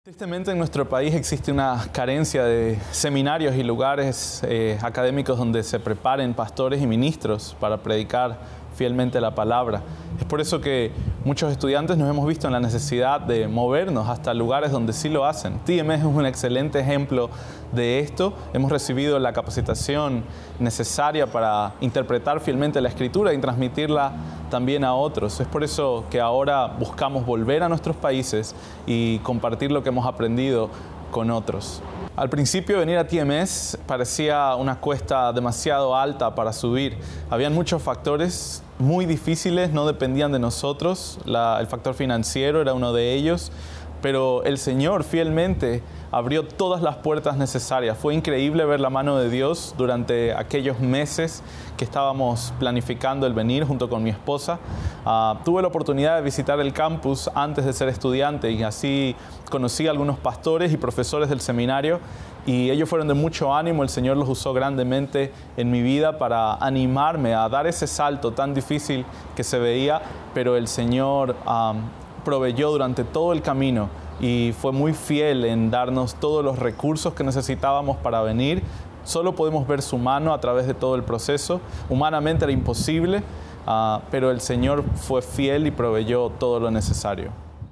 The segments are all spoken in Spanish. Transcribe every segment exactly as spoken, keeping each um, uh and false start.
Tristemente en nuestro país existe una carencia de seminarios y lugares eh, académicos donde se preparen pastores y ministros para predicar fielmente la palabra. Es por eso que muchos estudiantes nos hemos visto en la necesidad de movernos hasta lugares donde sí lo hacen. T M S es un excelente ejemplo de esto. Hemos recibido la capacitación necesaria para interpretar fielmente la Escritura y transmitirla también a otros. Es por eso que ahora buscamos volver a nuestros países y compartir lo que hemos aprendido con otros. Al principio venir a T M S parecía una cuesta demasiado alta para subir. Habían muchos factores muy difíciles, no dependían de nosotros. La, el factor financiero era uno de ellos, pero el Señor fielmente abrió todas las puertas necesarias. Fue increíble ver la mano de Dios durante aquellos meses que estábamos planificando el venir junto con mi esposa. Uh, tuve la oportunidad de visitar el campus antes de ser estudiante y así conocí a algunos pastores y profesores del seminario y ellos fueron de mucho ánimo. El Señor los usó grandemente en mi vida para animarme a dar ese salto tan difícil que se veía, pero el Señor um, proveyó durante todo el camino y fue muy fiel en darnos todos los recursos que necesitábamos para venir. Solo podemos ver su mano a través de todo el proceso. Humanamente era imposible, uh, pero el Señor fue fiel y proveyó todo lo necesario.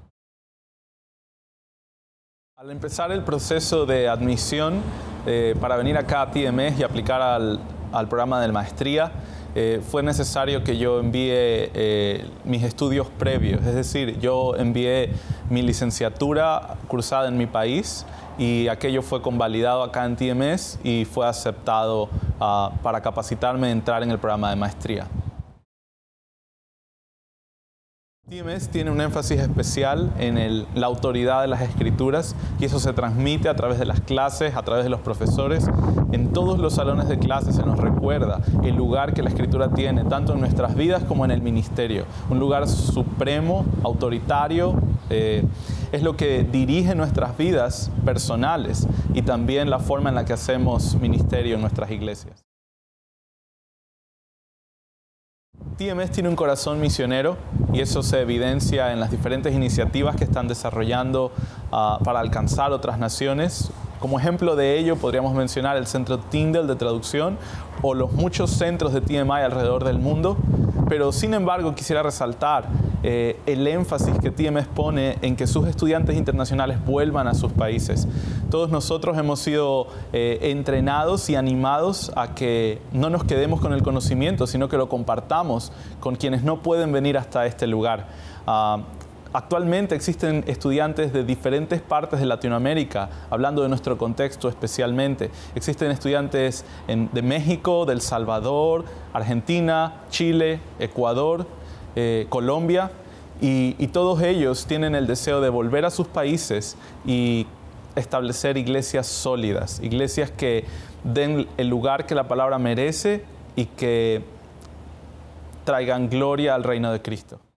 Al empezar el proceso de admisión eh, para venir acá a T M S y aplicar al, al programa de maestría, Eh, fue necesario que yo envíe eh, mis estudios previos, es decir, yo envié mi licenciatura cursada en mi país y aquello fue convalidado acá en T M S y fue aceptado uh, para capacitarme a entrar en el programa de maestría. T M S tiene un énfasis especial en el, la autoridad de las Escrituras y eso se transmite a través de las clases, a través de los profesores. En todos los salones de clases se nos recuerda el lugar que la Escritura tiene, tanto en nuestras vidas como en el ministerio. Un lugar supremo, autoritario, eh, es lo que dirige nuestras vidas personales y también la forma en la que hacemos ministerio en nuestras iglesias. T M S tiene un corazón misionero y eso se evidencia en las diferentes iniciativas que están desarrollando uh, para alcanzar otras naciones. Como ejemplo de ello podríamos mencionar el Centro Tyndale de traducción o los muchos centros de T M I alrededor del mundo, pero sin embargo quisiera resaltar eh, el énfasis que T M S pone en que sus estudiantes internacionales vuelvan a sus países. Todos nosotros hemos sido eh, entrenados y animados a que no nos quedemos con el conocimiento, sino que lo compartamos con quienes no pueden venir hasta este lugar. Uh, Actualmente existen estudiantes de diferentes partes de Latinoamérica, hablando de nuestro contexto especialmente. Existen estudiantes en, de México, de El Salvador, Argentina, Chile, Ecuador, eh, Colombia, y, y todos ellos tienen el deseo de volver a sus países y establecer iglesias sólidas, iglesias que den el lugar que la palabra merece y que traigan gloria al reino de Cristo.